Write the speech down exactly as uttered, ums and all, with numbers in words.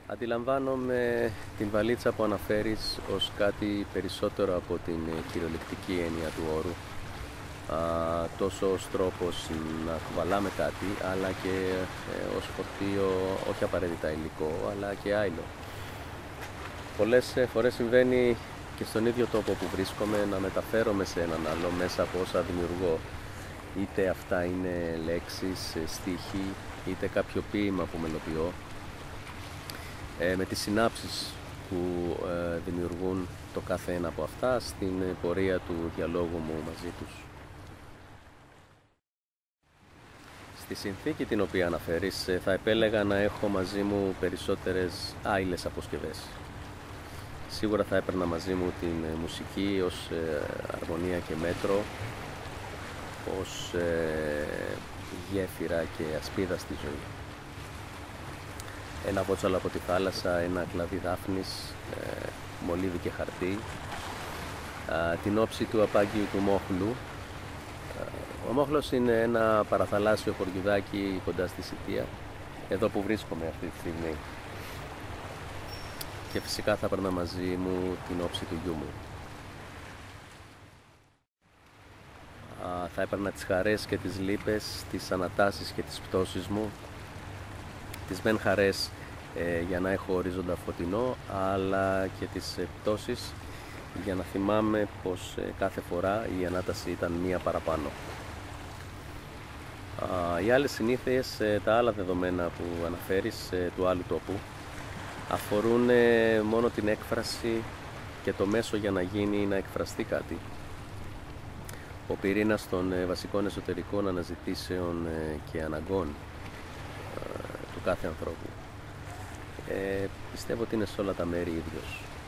Αντιλαμβάνομαι την βαλίτσα που αναφέρεις ως κάτι περισσότερο από την κυριολεκτική έννοια του όρου. Α, τόσο ως τρόπος να κουβαλάμε κάτι, αλλά και ε, ως φορτίο, όχι απαραίτητα υλικό, αλλά και άϊλο. Πολλές φορές συμβαίνει και στον ίδιο τόπο που βρίσκομαι να μεταφέρομαι σε έναν άλλο μέσα από όσα δημιουργώ. Είτε αυτά είναι λέξεις, στίχοι, είτε κάποιο ποίημα που μελοποιώ. Ε, με τις συνάψεις που ε, δημιουργούν το κάθε ένα από αυτά στην πορεία του διαλόγου μου μαζί τους. Στη συνθήκη την οποία αναφέρεις θα επέλεγα να έχω μαζί μου περισσότερες άειλες αποσκευές. Σίγουρα θα έπαιρνα μαζί μου την μουσική ως ε, αρμονία και μέτρο, ως ε, γέφυρα και ασπίδα στη ζωή. Ένα βότσαλο από τη θάλασσα, ένα κλαδί δάφνης, ε, μολύβι και χαρτί, ε, την όψη του απάγγιου του Μόχλου. Ο Μόχλος είναι ένα παραθαλάσσιο χωριουδάκι κοντά στη Σιτία, εδώ που βρίσκομαι αυτή τη στιγμή. Και φυσικά θα έπαιρνα μαζί μου την όψη του γιού μου. Α, θα έπαιρνα τις χαρές και τις λύπες, τις ανατάσεις και τις πτώσεις μου. Τις μεν χαρές ε, για να έχω ορίζοντα φωτεινό, αλλά και τις ε, πτώσεις για να θυμάμαι πως ε, κάθε φορά η ανάταση ήταν μία παραπάνω. Α, οι άλλες συνήθειες, ε, τα άλλα δεδομένα που αναφέρεις ε, του άλλου τόπου, αφορούν ε, μόνο την έκφραση και το μέσο για να γίνει να εκφραστεί κάτι. Ο πυρήνας των ε, βασικών εσωτερικών αναζητήσεων ε, και αναγκών ε, του κάθε ανθρώπου. Ε, πιστεύω ότι είναι σε όλα τα μέρη ίδιος.